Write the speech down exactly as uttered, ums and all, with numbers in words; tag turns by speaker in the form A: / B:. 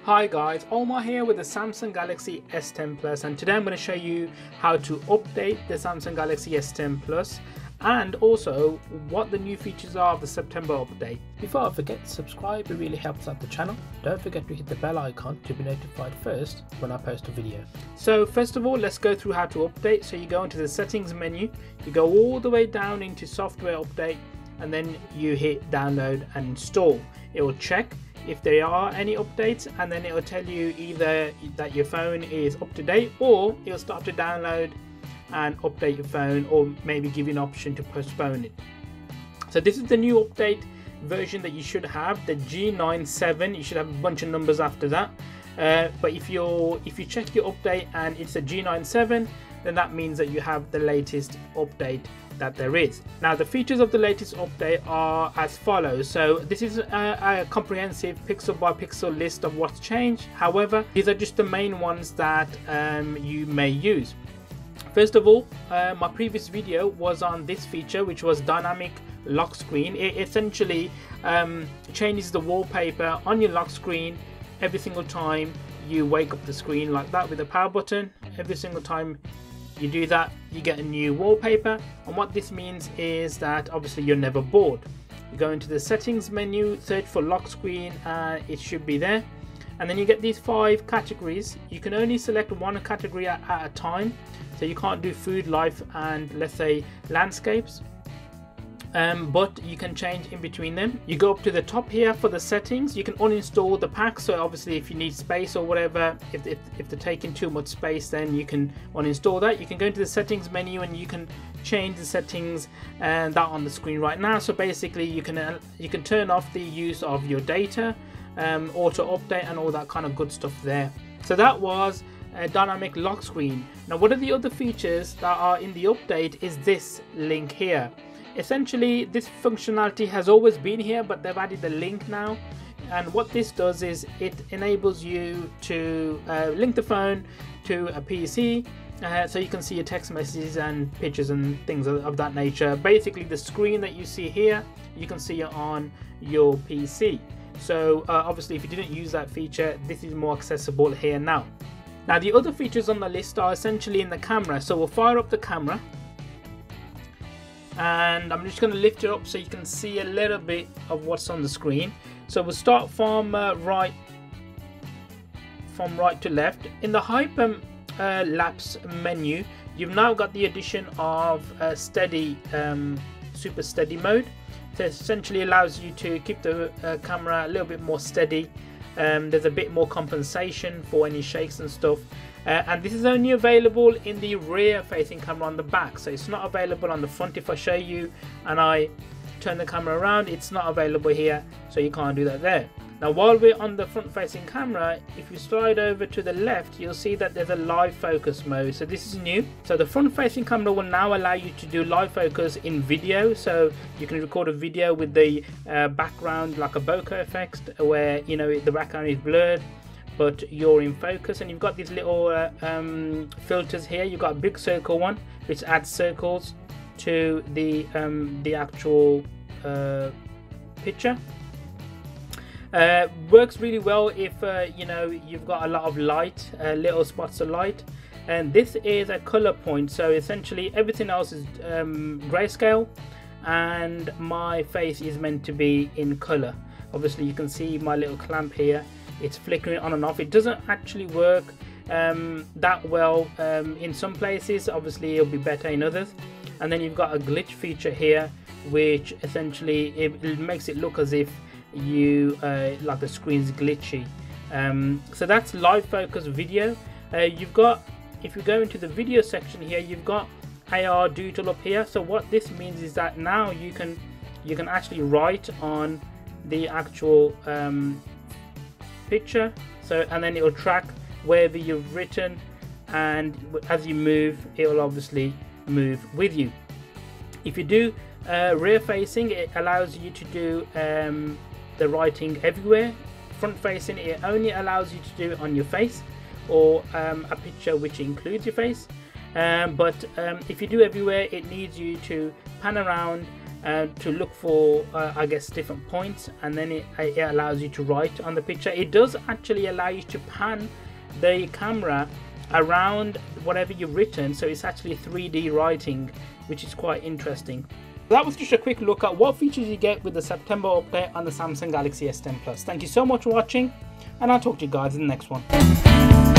A: Hi guys, Omar here with the Samsung Galaxy S ten Plus, and today I'm going to show you how to update the Samsung Galaxy S ten Plus and also what the new features are of the September update. Before I forget, subscribe, it really helps out the channel. Don't forget to hit the bell icon to be notified first when I post a video. So first of all, let's go through how to update. So you go into the settings menu, you go all the way down into software update, and then you hit download and install. It will check if there are any updates, and then it will tell you either that your phone is up to date, or it will start to download and update your phone, or maybe give you an option to postpone it. So this is the new update version that you should have, the G nine seven. You should have a bunch of numbers after that, uh, but if you're if you check your update and it's a G nine seven, then that means that you have the latest update that there is. Now the features of the latest update are as follows. So this is a, a comprehensive pixel by pixel list of what's changed. However, these are just the main ones that um, you may use. First of all, uh, my previous video was on this feature, which was dynamic lock screen. It essentially um, changes the wallpaper on your lock screen every single time you wake up the screen, like that, with the power button. Every single time you do that, you get a new wallpaper, and what this means is that obviously you're never bored. You go into the settings menu, search for lock screen, and it should be there, and then you get these five categories. You can only select one category at, at a time, so you can't do food, life, and let's say landscapes, um, but you can change in between them. You go up to the top here for the settings. You can uninstall the pack, so obviously if you need space or whatever, if, if, if they're taking too much space, then you can uninstall that. You can go into the settings menu and you can change the settings, and that on the screen right now. So basically you can uh, you can turn off the use of your data, um, auto update, and all that kind of good stuff there. So that was a dynamic lock screen. Now one of the other features that are in the update is this link here. Essentially this functionality has always been here, but they've added the link now, and what this does is it enables you to uh, link the phone to a P C, uh, so you can see your text messages and pictures and things of, of that nature. Basically the screen that you see here, you can see it on your P C. So uh, obviously if you didn't use that feature, this is more accessible here now. Now the other features on the list are essentially in the camera. So we'll fire up the camera, and I'm just going to lift it up so you can see a little bit of what's on the screen. So we'll start from uh, right from right to left. In the hyper uh, lapse menu, you've now got the addition of uh, steady um, super steady mode. So it essentially allows you to keep the uh, camera a little bit more steady. Um, there's a bit more compensation for any shakes and stuff, uh, and this is only available in the rear facing camera on the back, so it's not available on the front. If I show you and I turn the camera around, it's not available here, so you can't do that there. Now while we're on the front facing camera, if you slide over to the left, you'll see that there's a live focus mode. So this is new. So the front facing camera will now allow you to do live focus in video, so you can record a video with the uh, background like a bokeh effect, where you know the background is blurred but you're in focus. And you've got these little uh, um, filters here. You've got a big circle one which adds circles to the um, the actual uh, picture. Uh, works really well if uh, you know you've got a lot of light, uh, little spots of light. And this is a color point, so essentially everything else is um, grayscale, and my face is meant to be in color. Obviously you can see my little clamp here, it's flickering on and off. It doesn't actually work um, that well um, in some places. Obviously it'll be better in others. And then you've got a glitch feature here, which essentially it, it makes it look as if you uh, like the screen's glitchy. Um, so that's live focus video. Uh, you've got, if you go into the video section here, you've got A R Doodle up here. So what this means is that now you can you can actually write on the actual um, picture. So and then it will track wherever you've written, and as you move, it will obviously move with you. If you do uh, rear facing, it allows you to do um, the writing everywhere. Front facing, it only allows you to do it on your face, or um, a picture which includes your face. Um, but um, if you do everywhere, it needs you to pan around uh, to look for uh, I guess different points, and then it, it allows you to write on the picture. It does actually allow you to pan the camera around whatever you've written, so it's actually three D writing, which is quite interesting. That was just a quick look at what features you get with the September update on the Samsung Galaxy S ten Plus. Thank you so much for watching, and I'll talk to you guys in the next one.